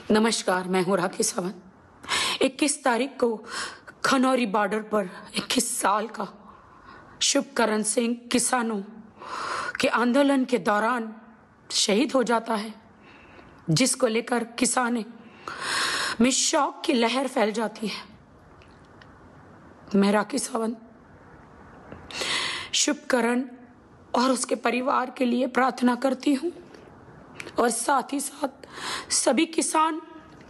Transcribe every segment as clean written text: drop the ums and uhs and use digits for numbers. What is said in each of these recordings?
नमस्कार, मैं हूँ राखी सावंत। 21 तारीख को खनौरी बॉर्डर पर 21 साल का शुभकरण सिंह किसानों के आंदोलन के दौरान शहीद हो जाता है, जिसको लेकर किसानों में शौक की लहर फैल जाती है। मैं राखी सावंत शुभकरण और उसके परिवार के लिए प्रार्थना करती हूँ और साथ ही साथ सभी किसान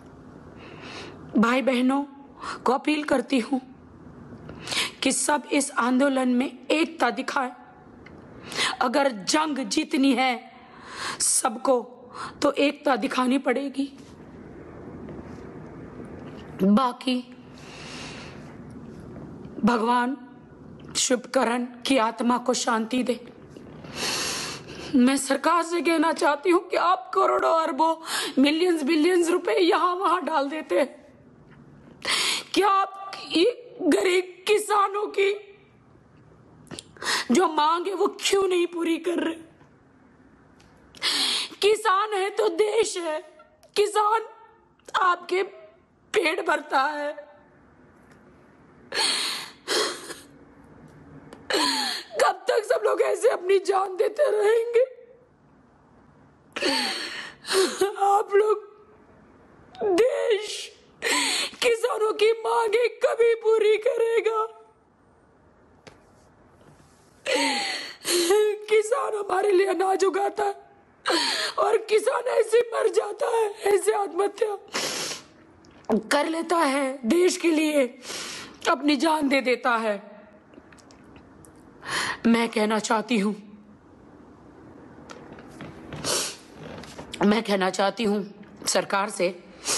भाई बहनों को अपील करती हूँ कि सब इस आंदोलन में एकता दिखाएं। अगर जंग जीतनी है सबको तो एकता दिखानी पड़ेगी। बाकी भगवान शुभकरण की आत्मा को शांति दे। मैं सरकार से कहना चाहती हूँ कि आप करोड़ों अरबों मिलियंस बिलियंस रुपए यहाँ वहां डाल देते हैं, क्या आप ये गरीब किसानों की जो मांग है वो क्यों नहीं पूरी कर रहे? किसान है तो देश है, किसान आपके पेट भरता है। कब तक सब लोग ऐसे अपनी जान देते रहेंगे? आप लोग देश किसानों की मांगे कभी पूरी करेगा? किसान हमारे लिए अनाज उगाता है और किसान ऐसे मर जाता है, ऐसे आत्महत्या कर लेता है, देश के लिए अपनी जान दे देता है। मैं कहना चाहती हूं सरकार से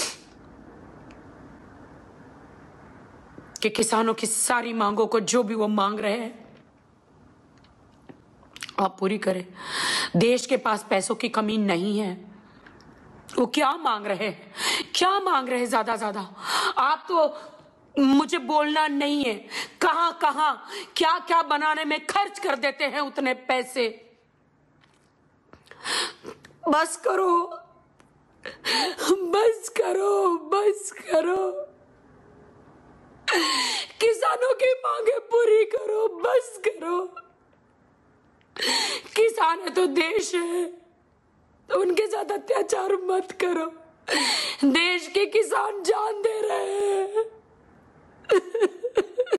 कि किसानों की सारी मांगों को, जो भी वो मांग रहे हैं, आप पूरी करें। देश के पास पैसों की कमी नहीं है। वो क्या मांग रहे हैं, क्या मांग रहे हैं? ज्यादा आप तो मुझे बोलना नहीं है, कहां कहां क्या क्या बनाने में खर्च कर देते हैं उतने पैसे। बस करो, बस करो, बस करो। किसानों की मांगे पूरी करो, बस करो। किसान है तो देश है, तो उनके साथ अत्याचार मत करो। देश के किसान जान दे रहे हैं।